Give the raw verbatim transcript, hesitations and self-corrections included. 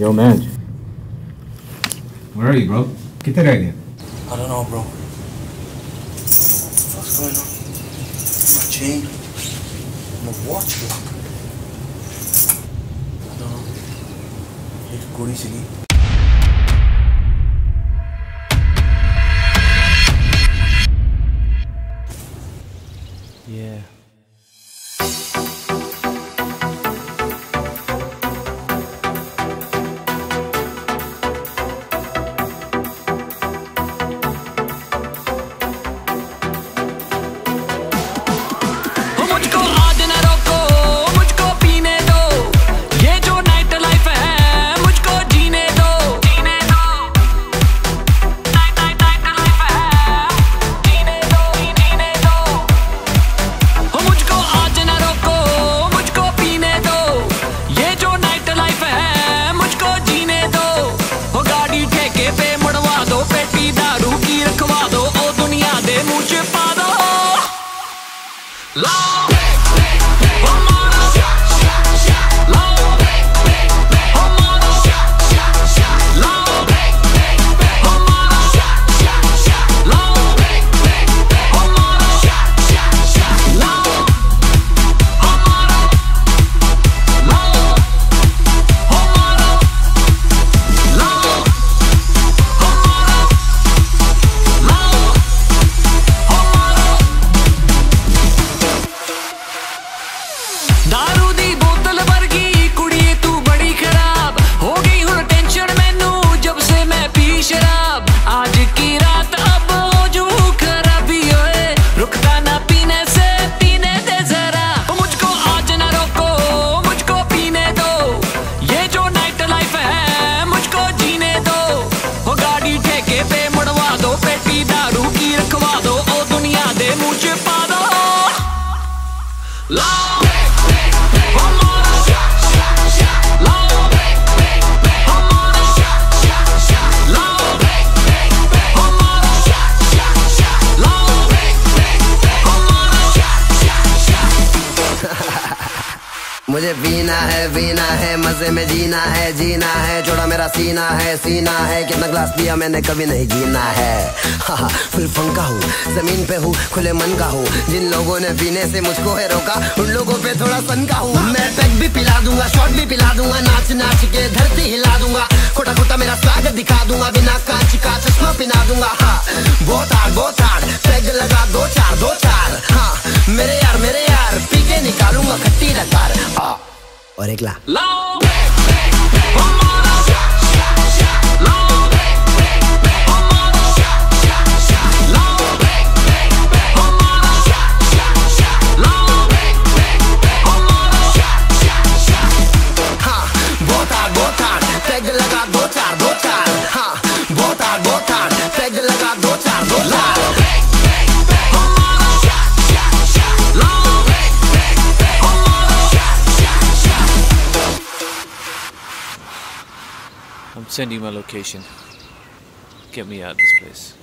Yo, man. Where are you, bro? किधर रह गया? I don't know, bro. What's going on? My chain, my watch clock. I don't know. एक कुड़ी सीगी. Yeah. मुझे पीना है पीना है मजे में जीना है जीना है छोड़ा मेरा सीना है सीना है कितना ग्लास पिया मैंने कभी नहीं जीना है हाँ फुल फंका हूँ जमीन पे हूँ खुले मन का हूँ जिन लोगों ने पीने से मुझको है रोका उन लोगों पे थोड़ा सन का हूँ मैं पैक भी पिला दूंगा शॉट भी पिला दूंगा नाच नाच के धरती हिला दूंगा खोटा खोटा मेरा स्वागत दिखा दूंगा बिना कांच का चश्मा पिला दूंगा हाँ बहुत हार्ड बहुत हार्ड पैग लगा दो चार दो चार हाँ मेरे यार मेरे यार पी के निकालूंगा खट्टी डकार और एक ला I'm sending my location. Get me out of this place.